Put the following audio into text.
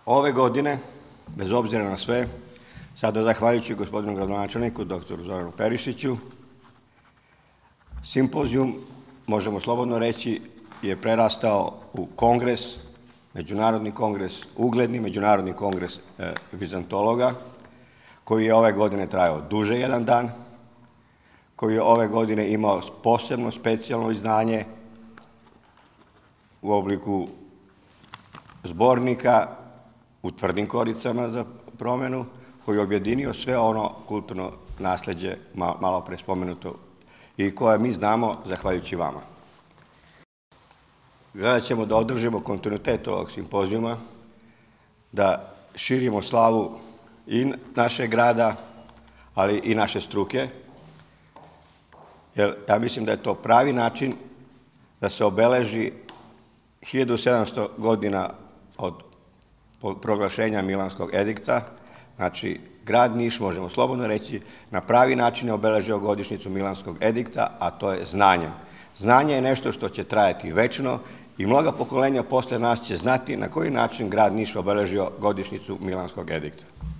Ove godine, bez obzira na sve, sada zahvaljujući gospodinu gradonačelniku, doktoru Zoranu Perišiću, simpozijum, možemo slobodno reći, je prerastao u kongres, međunarodni kongres, ugledni međunarodni kongres vizantologa, koji je ove godine trajao duže jedan dan, koji je ove godine imao posebno specijalno izdanje u obliku zbornika u tvrdim koricama za promenu, koji je objedinio sve ono kulturno nasleđe malo pre spomenuto i koje mi znamo zahvaljujući vama. Gledat ćemo da održimo kontinuitet ovog simpozijuma, da širimo slavu i našeg grada, ali i naše struke, jer ja mislim da je to pravi način da se obeleži 1700 godina od proglašenja Milanskog edikta. Znači, grad Niš, možemo slobodno reći, na pravi način je obeležio godišnjicu Milanskog edikta, a to je znanje. Znanje je nešto što će trajati večno i mnoga pokolenja posle nas će znati na koji način grad Niš obeležio godišnjicu Milanskog edikta.